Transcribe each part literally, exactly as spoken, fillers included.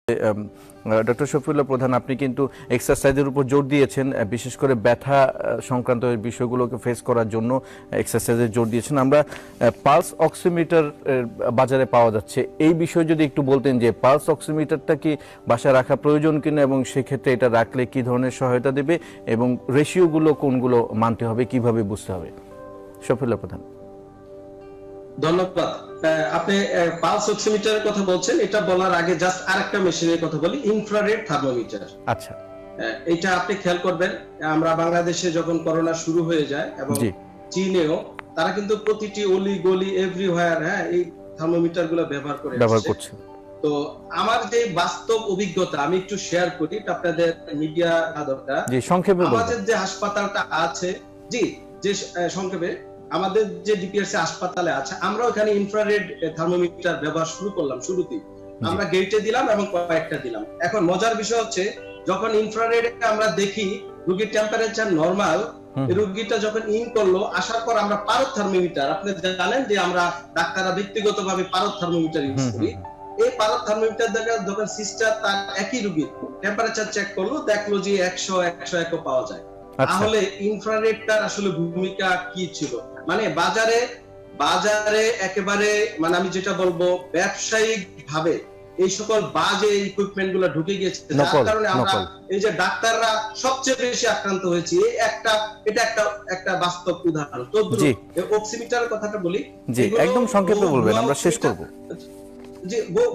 Doctor Shafiullah প্রধান, আপনি কিন্তু এক্সারসাইজের উপর জোর দিয়েছেন, বিশেষ করে ব্যথা সংক্রান্ত বিষয়গুলোকে ফেস করার জন্য এক্সারসাইজের জোর দিয়েছেন। আমরা পালস অক্সিমিটার বাজারে পাওয়া যাচ্ছে, এই বিষয়ে যদি একটু বলতেন যে পালস অক্সিমিটারটা কি বাসায় রাখা প্রয়োজন কিনা এবং সেক্ষেত্রে এটা রাখলে কি ধরনের সহায়তা দেবে এবং রেশিওগুলো কোনগুলো মানতে হবে, কিভাবে বুঝতে হবে? শফিউল্লাহ প্রধান। ধন্যবাদ। আপনি পালস অক্সিমিটারের কথা বলছেন, এটা বলার আগে জাস্ট আরেকটা মেশিনের কথা বলি, ইনফ্রারেড থার্মোমিটার। আচ্ছা, এটা আপনি খেয়াল করবেন, আমরা বাংলাদেশে যখন করোনা শুরু হয়ে যায় এবং চীনেও, তারা কিন্তু প্রতিটি অলি গলি এভরিওয়্যার হ্যাঁ এই থার্মোমিটার গুলো ব্যবহার করে ব্যবহার করছে। তো আমার যে বাস্তব অভিজ্ঞতা আমি একটু শেয়ার করি, আপনাদের মিডিয়া দরকার। জি, সংক্ষেপে বলুন। আমাদের যে হাসপাতালটা আছে, জি যে সংক্ষেপে আমাদের যে ডিপিআরসি হাসপাতালে আছে, আমরা ওখানে ইনফ্রারেড থার্মোমিটার ব্যবহার শুরু করলাম। শুরুতেই আমরা গেটে দিলাম এবং কয়েকটা দিলাম। এখন মজার বিষয় হচ্ছে, যখন ইনফ্রারেড আমরা দেখি রোগীর টেম্পারেচার নরমাল, রোগীটা যখন ইন করলো, আসার পর আমরা পারদ থার্মোমিটার, আপনি জানেন যে আমরা ডাক্তাররা ব্যক্তিগতভাবে পারদ থার্মোমিটার ইউজ করি। এই পারদ থার্মোমিটার দেখা যখন সিস্টার তার একই রোগীর টেম্পারেচার চেক করলো, দেখলো যে একশো একশো এক পাওয়া যায়। তাহলে ইনফ্রারেডটার আসলে ভূমিকা কি ছিল? মানে বাজারে বাজারে একেবারে মানে আমি যেটা বলবো ব্যবসায়িক ভাবে এই সকল বাজে ইকুইপমেন্ট গুলো ঢুকে গিয়েছে, যার কারণে আমরা এই যে ডাক্তাররা সবচেয়ে বেশি আক্রান্ত হয়েছি। এই একটা এটা একটা একটা বাস্তব উদাহরণ। তো অক্সিমিটারের কথাটা বলি, জি একদম সংক্ষেপে বলবেন, আমরা শেষ করব। যে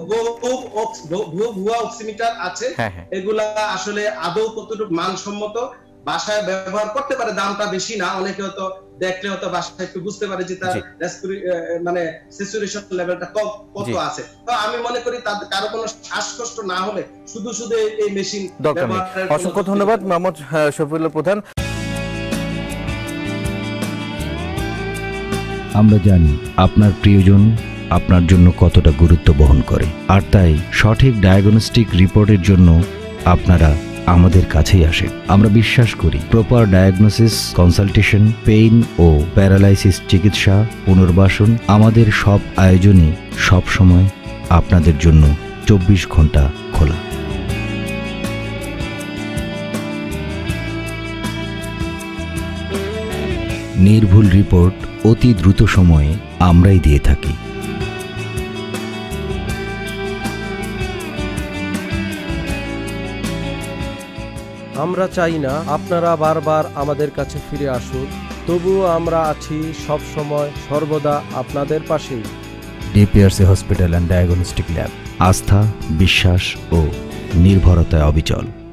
ভুয়া অক্সিমিটার আছে, এগুলা আসলে আদৌ কতটুকু মানসম্মত, বাসায় ব্যবহার করতে পারে, দামটা বেশি না, অনেকে হয়তো দেখলে হয়তো বাসায় একটু বুঝতে পারে যে তার মানে স্যাচুরেশন লেভেলটা কত আছে। তো আমি মনে করি তাদের কারো কোনো শ্বাসকষ্ট না হলে শুধু শুধু এই মেশিন দরকার নেই। অসংখ্য ধন্যবাদ মোহাম্মদ শফিউল্লাহ প্রধান। আমরা জানি আপনার প্রিয়জন আপনার জন্য কতটা গুরুত্ব বহন করে, আর তাই সঠিক ডায়াগনস্টিক রিপোর্টের জন্য আপনারা আমাদের কাছেই আসেন। আমরা বিশ্বাস করি প্রপার ডায়াগনোসিস, কনসালটেশন, পেইন ও প্যারালাইসিস চিকিৎসা, পুনর্বাসন, আমাদের সব আয়োজনই সব সময় আপনাদের জন্য চব্বিশ ঘন্টা খোলা। নির্ভুল রিপোর্ট অতি দ্রুত সময়ে আমরাই দিয়ে থাকি। আমরা চাই না আপনারা বারবার আমাদের কাছে ফিরে আসুন, তবুও আমরা আছি সব সময় সর্বদা আপনাদের পাশেই। DPRC hospital and diagnostic lab, আস্থা, বিশ্বাস ও নির্ভরতায় অবিচল।